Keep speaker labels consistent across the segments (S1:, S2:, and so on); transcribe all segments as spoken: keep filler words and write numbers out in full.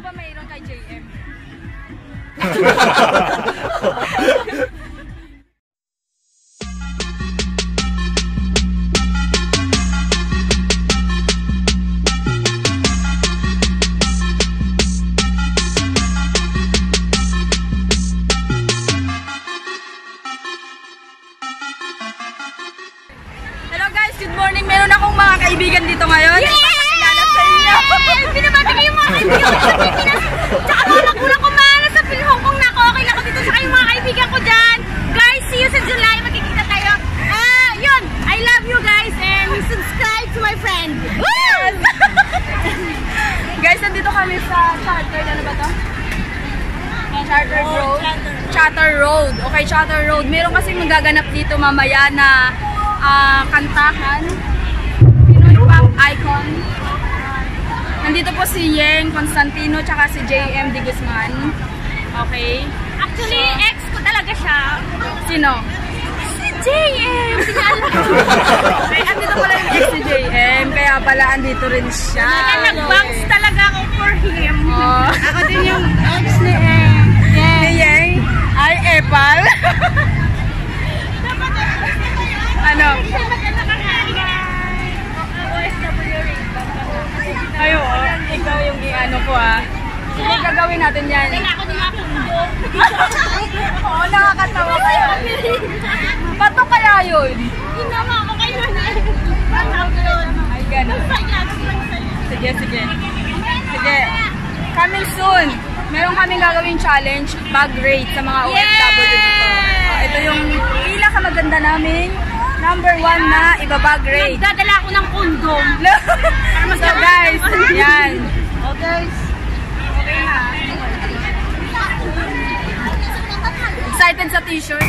S1: ba mayroon kay J M?
S2: Hello guys, good morning. Meron akong mga kaibigan dito ngayon. Ipapakilala sa inyo.
S1: Pinabati ko yung mga kaibigan ko sa Pilipinas. Tsaka mga nagulang ko mahal sa Pil Hong Kong na ako. Okay lang ako dito sa kayong mga kaibigan ko dyan. Guys, see you sa July. Magkikita tayo. Ah, yun. I love you guys and subscribe to my friend.
S2: Yes! Guys, nandito kami sa Charter. Ano ba to? Charter Road. Charter Road. Okay, Charter Road. Meron kasi magaganap dito mamaya na Uh, kantahan, Pinoy pop icon. Nandito po si Yeng Constantino tsaka si J M De Guzman. Okay.
S1: Actually, so, ex ko talaga siya.
S2: Sino?
S1: Si J M.
S2: Okay, andito pala yung ex si J M. Kaya pala andito rin siya.
S1: Kaya nag-bounce talaga ako for him.
S2: Oh.
S1: Ako din yung ex ni Yeng.
S2: Ni Yeng? Ay, epal. Ano? Ayo, oh, ikaw yung ano ko ah. Sige, gagawin natin yan.
S1: Ako din ako.
S2: Oo, nakakatawa kaya. Bato kaya yun?
S1: Hinama ako kayo na.
S2: Ay, gano'n. Sige, sige. Sige. Coming soon. Meron kaming gagawin challenge, bag raid sa mga O F W dito. Uh, ito yung pinakamaganda namin. Number one na ibabag raid.
S1: Nagdadala ako ng kondom.
S2: So guys, yan. Oh guys. Okay na. Excited sa t-shirt?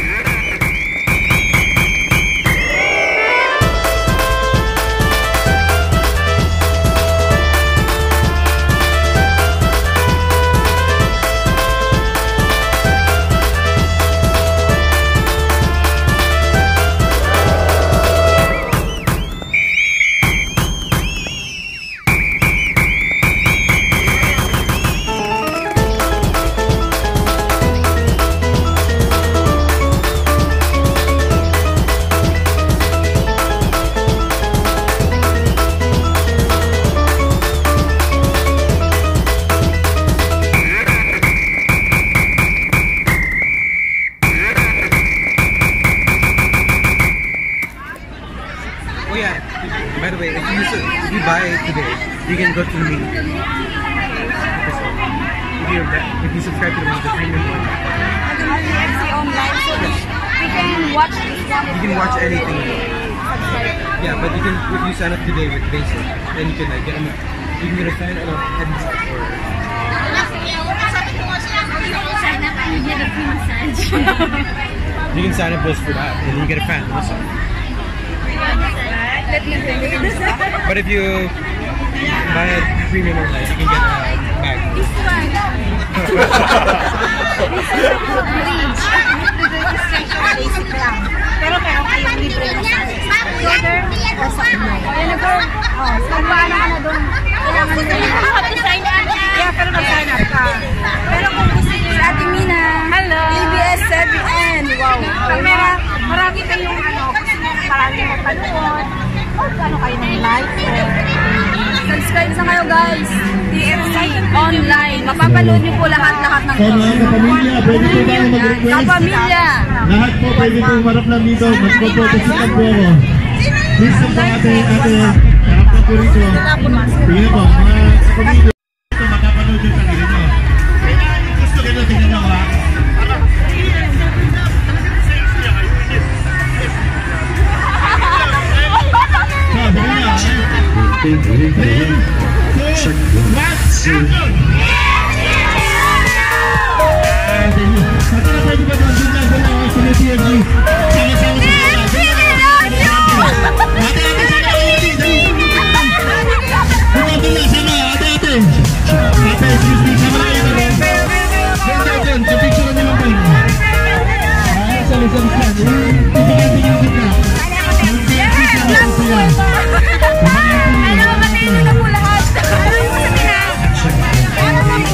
S3: By the way, if you, if you buy it today, you can go to the link. If you if you subscribe to the, the premium one,
S2: F C online, so we can watch this one.
S3: You can watch anything. Yeah, but you can if you sign up today with basic, then you can like get a you can get a fan and a head massage or. You can sign up just for that, and you get a fan also.
S2: Let me think.
S3: But if you buy a premium online, you can get a bag.
S2: This one. Basic lang. Pero meron kayong libre na sa shoulder or sa kamay. Ayan na girl. Oh, so paano ka na doon? Kailangan nyo yun.
S1: Mag-sign up na.
S2: Yeah, pero mag-sign up ka. Pero kung gusto nyo sa Ate Mina, hello. A B S seven N. Wow. Kamera, marami kayong ano, marami magpanood. O ano kayo ng live. Subscribe na kayo guys. T F C online. Mapapanood nyo po lahat-lahat ng
S4: so, mga kapamilya, pwede po tayo mag-request.
S2: Kapamilya.
S4: Lahat po pwede po umarap lang dito. Magpo-protesikan po ako. Please po ate, ate. Harap na po rito. Tingnan po, mga kapamilya. Ito, makapanood yung sarili nyo. Kailangan gusto kayo, tingnan nyo ha. Check
S2: Alam mo, batiin nyo na po lahat. Ano mo sabihin na?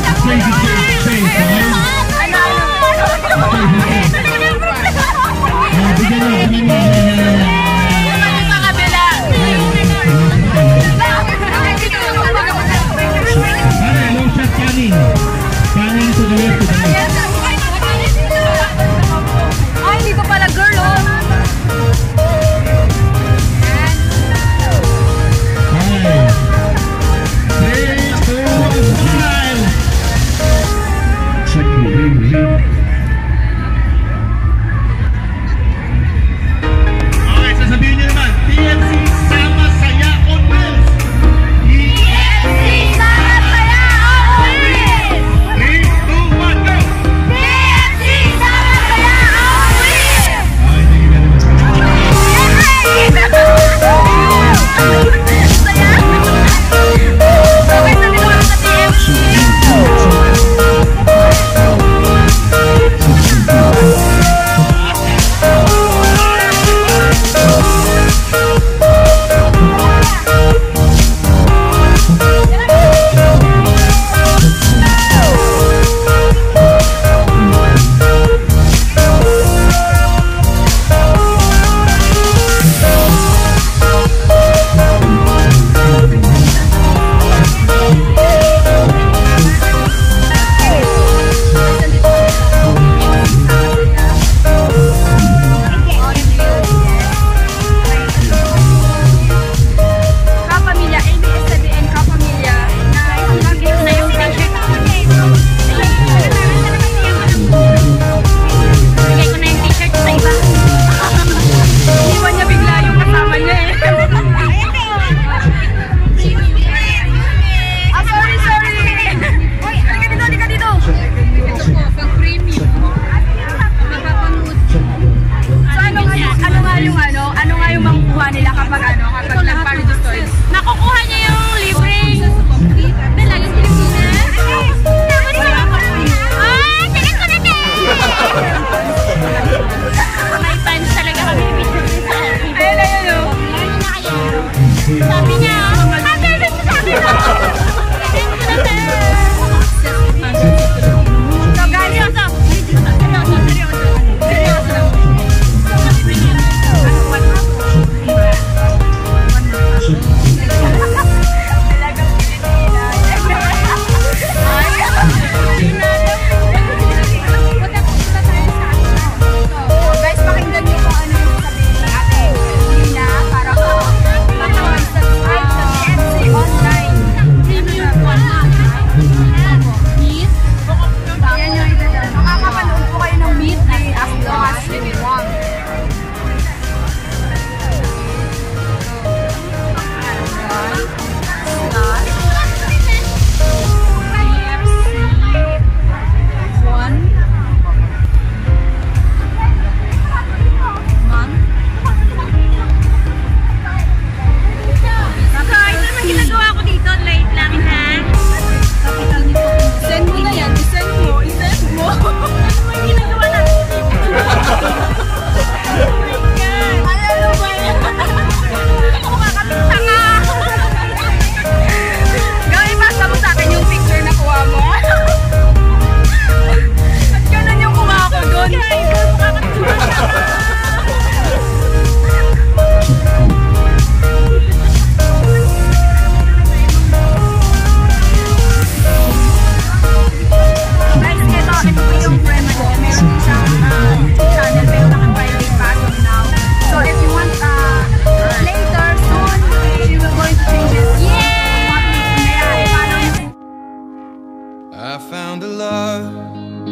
S5: love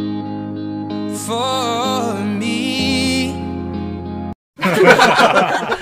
S5: for me.